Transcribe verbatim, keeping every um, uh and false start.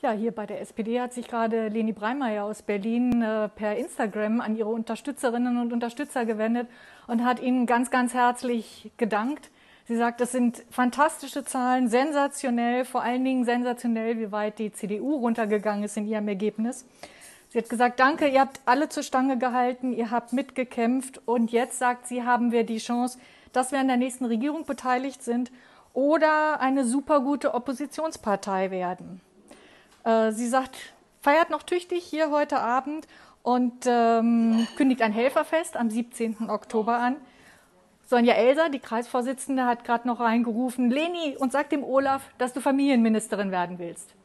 Ja, hier bei der S P D hat sich gerade Leni Breimeyer aus Berlin äh, per Instagram an ihre Unterstützerinnen und Unterstützer gewendet und hat ihnen ganz, ganz herzlich gedankt. Sie sagt, das sind fantastische Zahlen, sensationell, vor allen Dingen sensationell, wie weit die C D U runtergegangen ist in ihrem Ergebnis. Sie hat gesagt, danke, ihr habt alle zur Stange gehalten, ihr habt mitgekämpft und jetzt, sagt sie, haben wir die Chance, dass wir an der nächsten Regierung beteiligt sind oder eine supergute Oppositionspartei werden. Sie sagt, feiert noch tüchtig hier heute Abend und ähm, kündigt ein Helferfest am siebzehnten Oktober an. Sonja Elser, die Kreisvorsitzende, hat gerade noch reingerufen, Leni, und sag dem Olaf, dass du Familienministerin werden willst.